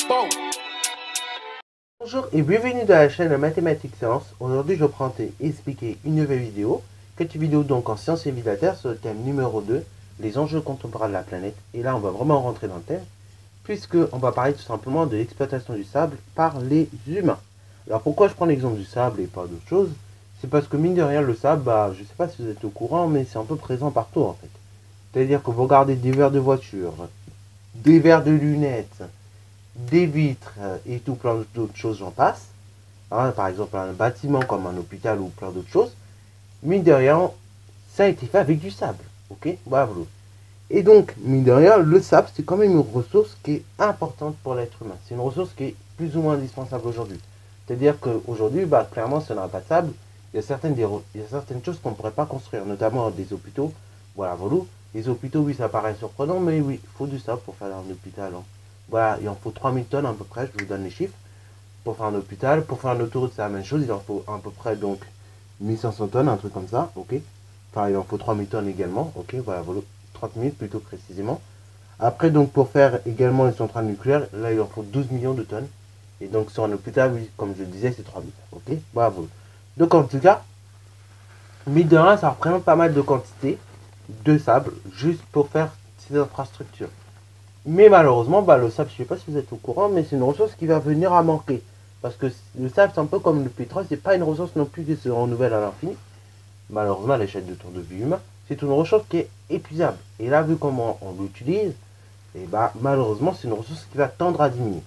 Bonjour et bienvenue dans la chaîne Mathématiques Sciences. Aujourd'hui je vais prendre et expliquer une nouvelle vidéo. Cette vidéo donc en sciences et vie de la Terre sur le thème numéro 2, les enjeux contemporains de la planète. Et là on va vraiment rentrer dans le thème, puisque on va parler tout simplement de l'exploitation du sable par les humains. Alors pourquoi je prends l'exemple du sable et pas d'autre chose? C'est parce que mine de rien le sable, je sais pas si vous êtes au courant, mais c'est un peu présent partout en fait. C'est-à-dire que vous regardez des verres de voiture, des verres de lunettes, des vitres et tout plein d'autres choses, j'en passe. Hein, par exemple, un bâtiment comme un hôpital ou plein d'autres choses. Mine de rien, ça a été fait avec du sable. Ok, bravo. Et donc, mine de rien, le sable, c'est quand même une ressource qui est importante pour l'être humain. C'est une ressource qui est plus ou moins indispensable aujourd'hui. C'est-à-dire qu'aujourd'hui, clairement, si on n'a pas de sable, il y a certaines choses qu'on ne pourrait pas construire, notamment des hôpitaux. Voilà, les hôpitaux, oui, ça paraît surprenant, mais oui, il faut du sable pour faire un hôpital. Hein. Voilà, il en faut 3000 tonnes à peu près, je vous donne les chiffres. Pour faire un hôpital, pour faire une autoroute, c'est la même chose, il en faut à peu près donc 1500 tonnes, un truc comme ça, ok. Enfin, il en faut 3000 tonnes également, ok, voilà, 30 000 plutôt précisément. Après, donc, pour faire également les centrales nucléaires, là, il en faut 12 millions de tonnes. Et donc, sur un hôpital, oui, comme je le disais, c'est 3000, ok, bravo. Donc, en tout cas, mine de rien, ça représente pas mal de quantité de sable juste pour faire ces infrastructures. Mais malheureusement, le sable, je ne sais pas si vous êtes au courant, mais c'est une ressource qui va venir à manquer. Parce que le sable, c'est un peu comme le pétrole, c'est pas une ressource non plus qui se renouvelle à l'infini. Malheureusement, à l'échelle de temps de vie humain, c'est une ressource qui est épuisable. Et là, vu comment on l'utilise, malheureusement, c'est une ressource qui va tendre à diminuer.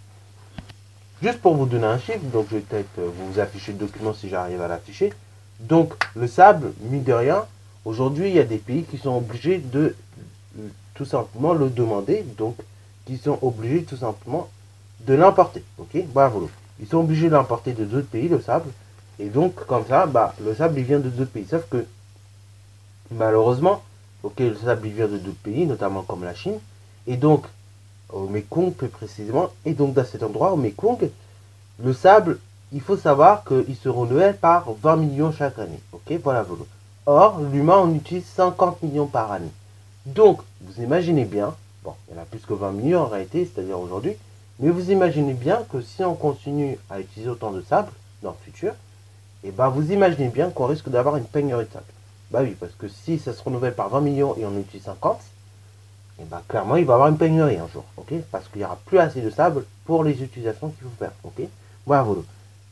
Juste pour vous donner un chiffre, donc je vais peut-être vous afficher le document si j'arrive à l'afficher. Donc, le sable, mine de rien, aujourd'hui, il y a des pays qui sont obligés de tout simplement le demander, donc qui sont obligés tout simplement de l'importer. Ok, bravo. Ils sont obligés de l'importer de d'autres pays, le sable. Et donc, comme ça, le sable, il vient de d'autres pays. Sauf que, malheureusement, ok, le sable, il vient de d'autres pays, notamment comme la Chine. Et donc, au Mekong plus précisément. Et donc, dans cet endroit, au Mekong, le sable, il faut savoir qu'il se renouvelle par 20 millions chaque année. Ok, voilà, voilà. Or, l'humain en utilise 50 millions par année. Donc, vous imaginez bien, bon, il y en a plus que 20 millions en réalité, c'est-à-dire aujourd'hui, mais vous imaginez bien que si on continue à utiliser autant de sable dans le futur, et vous imaginez bien qu'on risque d'avoir une pénurie de sable. Bah oui, parce que si ça se renouvelle par 20 millions et on utilise 50, et clairement il va y avoir une pénurie un jour, ok. Parce qu'il n'y aura plus assez de sable pour les utilisations qu'il faut faire, ok. Voilà, voilà.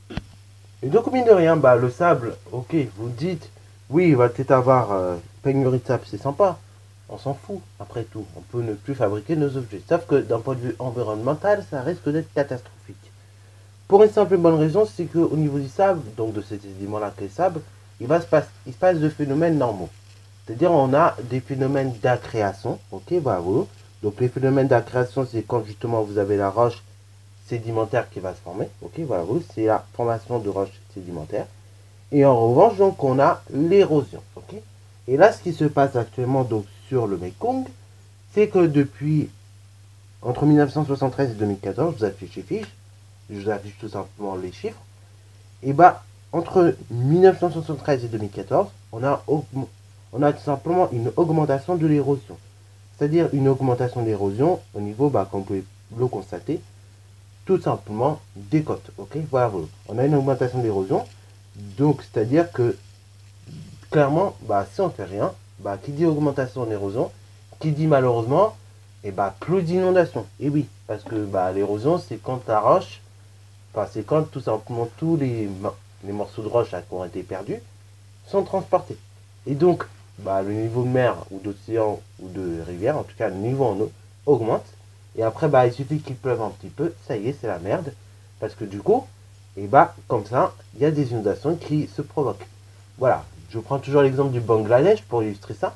Et donc, mine de rien, le sable, ok, vous dites, oui, il va peut-être avoir pénurie de sable, c'est sympa. On s'en fout, après tout. On peut ne plus fabriquer nos objets. Sauf que d'un point de vue environnemental, ça risque d'être catastrophique. Pour une simple et bonne raison, c'est qu'au niveau du sable, donc de cet élément-là qu'est le sable, il se passe de phénomènes normaux. C'est-à-dire, on a des phénomènes d'accréation, ok, voilà. Donc, les phénomènes d'accréation, c'est quand justement vous avez la roche sédimentaire qui va se former, ok, voilà, c'est la formation de roches sédimentaires. Et en revanche, donc, on a l'érosion, ok. Et là, ce qui se passe actuellement donc sur le Mekong, c'est que depuis entre 1973 et 2014, je vous affiche les fiches, je vous affiche tout simplement les chiffres. Et entre 1973 et 2014, on a tout simplement une augmentation de l'érosion. C'est-à-dire une augmentation de l'érosion au niveau, comme vous pouvez le constater, tout simplement des côtes. Ok, voilà, voilà. On a une augmentation de l'érosion. Donc, c'est-à-dire que clairement, si on ne fait rien, qui dit augmentation de l'érosion, qui dit malheureusement, plus d'inondation. Et oui, parce que l'érosion, c'est quand la roche, c'est quand tout simplement tous les morceaux de roche qui ont été perdus sont transportés. Et donc, le niveau de mer ou d'océan ou de rivière, en tout cas le niveau en eau, augmente. Et après, il suffit qu'il pleuve un petit peu, ça y est, c'est la merde. Parce que du coup, comme ça, il y a des inondations qui se provoquent. Voilà, je prends toujours l'exemple du Bangladesh pour illustrer ça.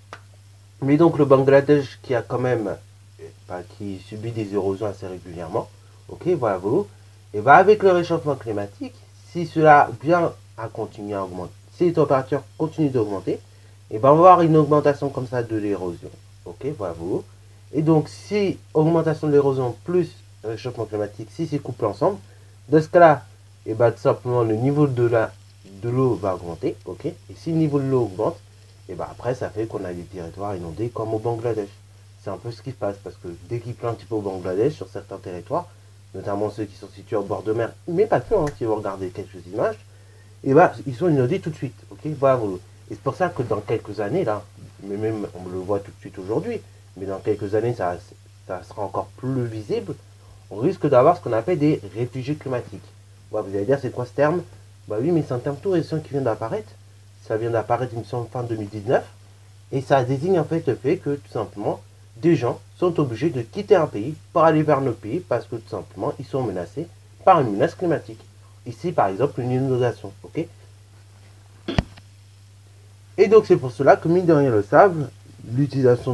Mais donc le Bangladesh qui a quand même, qui subit des érosions assez régulièrement, ok, voilà, voilà. Et avec le réchauffement climatique, si cela vient à continuer à augmenter, si les températures continuent d'augmenter, on va avoir une augmentation comme ça de l'érosion, ok, voilà, voilà. Et donc si augmentation de l'érosion plus réchauffement climatique, si c'est couplé ensemble, dans ce cas-là, tout simplement le niveau de l'eau va augmenter, ok. Et si le niveau de l'eau augmente, après ça fait qu'on a des territoires inondés comme au Bangladesh. C'est un peu ce qui se passe parce que dès qu'il pleut un petit peu au Bangladesh, sur certains territoires, notamment ceux qui sont situés au bord de mer, mais pas que, hein, si vous regardez quelques images, et bah, ils sont inondés tout de suite, ok, voilà. Et c'est pour ça que dans quelques années, là, mais même on le voit tout de suite aujourd'hui, mais dans quelques années, ça sera encore plus visible, on risque d'avoir ce qu'on appelle des réfugiés climatiques. Ouais, vous allez dire, c'est quoi ce terme? Bah oui, mais c'est un terme tout récent qui vient d'apparaître. Ça vient d'apparaître, il me semble, fin 2019. Et ça désigne en fait le fait que, tout simplement, des gens sont obligés de quitter un pays pour aller vers nos pays parce que, tout simplement, ils sont menacés par une menace climatique. Ici, par exemple, une inondation, ok? Et donc, c'est pour cela que, mine de rien, le sable, l'utilisation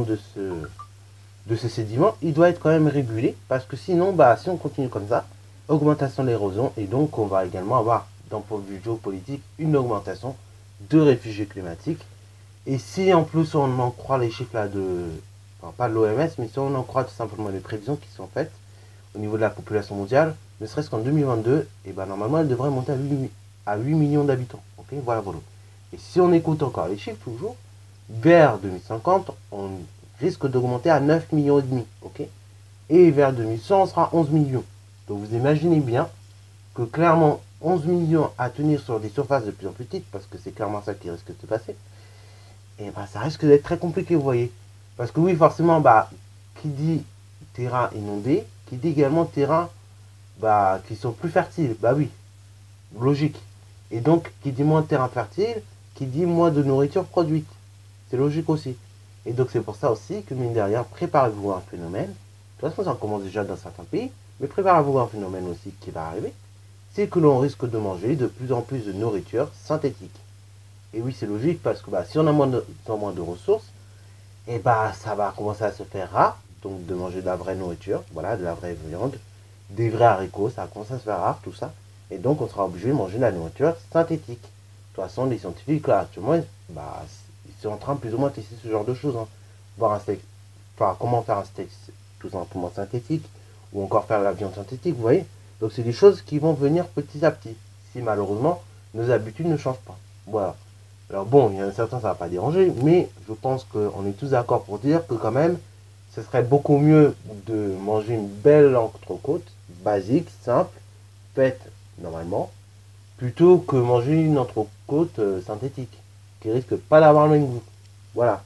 de ce sédiment, il doit être quand même régulé parce que sinon, bah, si on continue comme ça, augmentation de l'érosion et donc on va également avoir, d'un point de vue géopolitique, une augmentation de réfugiés climatiques. Et si en plus on en croit les chiffres là enfin, pas de l'OMS, mais si on en croit tout simplement les prévisions qui sont faites au niveau de la population mondiale, ne serait-ce qu'en 2022, et ben normalement elle devrait monter à 8 millions d'habitants. Ok, voilà, voilà. Et si on écoute encore les chiffres toujours, vers 2050, on risque d'augmenter à 9 millions et demi. Ok, et vers 2100, on sera 11 millions. Donc vous imaginez bien que clairement 11 millions à tenir sur des surfaces de plus en plus petites, parce que c'est clairement ça qui risque de se passer, et bah ça risque d'être très compliqué, vous voyez. Parce que oui, forcément, bah, qui dit terrain inondé, qui dit également terrain bah, qui sont plus fertiles, bah oui, logique. Et donc, qui dit moins de terrain fertile, qui dit moins de nourriture produite. C'est logique aussi. Et donc, c'est pour ça aussi que, mine de rien, préparez-vous à un phénomène. De toute façon, ça commence déjà dans certains pays, mais préparez-vous à un phénomène aussi qui va arriver. C'est que l'on risque de manger de plus en plus de nourriture synthétique. Et oui, c'est logique parce que bah, si on a moins de ressources, et bah ça va commencer à se faire rare, donc de manger de la vraie nourriture, voilà, de la vraie viande, des vrais haricots, ça va commencer à se faire rare, tout ça. Et donc on sera obligé de manger de la nourriture synthétique. De toute façon, les scientifiques, là, actuellement, bah, ils sont en train plus ou moins de tester ce genre de choses. Hein. Voir un steak, enfin, comment faire un steak tout simplement synthétique, ou encore faire de la viande synthétique, vous voyez. Donc c'est des choses qui vont venir petit à petit, si malheureusement nos habitudes ne changent pas. Voilà. Alors bon, il y en a certains, ça va pas déranger, mais je pense qu'on est tous d'accord pour dire que quand même, ce serait beaucoup mieux de manger une belle entrecôte, basique, simple, faite normalement, plutôt que manger une entrecôte synthétique, qui risque pas d'avoir le même goût. Voilà.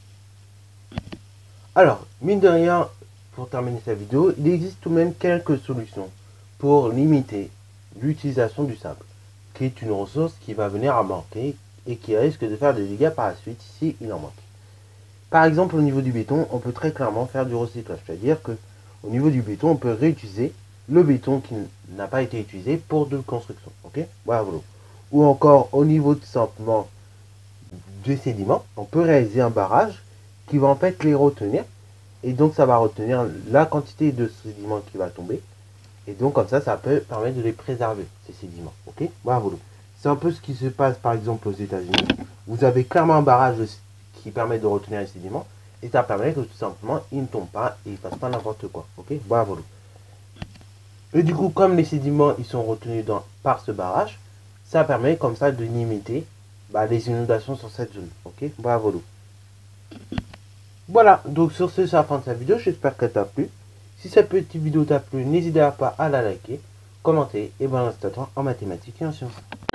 Alors, mine de rien, pour terminer cette vidéo, il existe tout de même quelques solutions pour limiter l'utilisation du sable, qui est une ressource qui va venir à manquer et qui risque de faire des dégâts par la suite si il en manque. Par exemple, au niveau du béton, on peut très clairement faire du recyclage, c'est-à-dire que au niveau du béton, on peut réutiliser le béton qui n'a pas été utilisé pour de construction. Ok, voilà, voilà. Ou encore au niveau tout simplement des sédiments, on peut réaliser un barrage qui va en fait les retenir, et donc ça va retenir la quantité de sédiments qui va tomber, et donc comme ça peut permettre de les préserver, ces sédiments. Ok, voilà, voilà. C'est un peu ce qui se passe par exemple aux États-Unis. Vous avez clairement un barrage qui permet de retenir les sédiments, et ça permet que tout simplement ils ne tombent pas et ils ne fassent pas n'importe quoi. Ok, voilà, voilà. Et du coup, comme les sédiments ils sont retenus par ce barrage, ça permet comme ça de limiter les inondations sur cette zone. Ok, voilà, voilà. Voilà, donc sur ce, c'est la fin de cette vidéo. J'espère qu'elle t'a plu. Si cette petite vidéo t'a plu, n'hésitez pas à la liker, commenter et balancer ta en mathématiques et en sciences.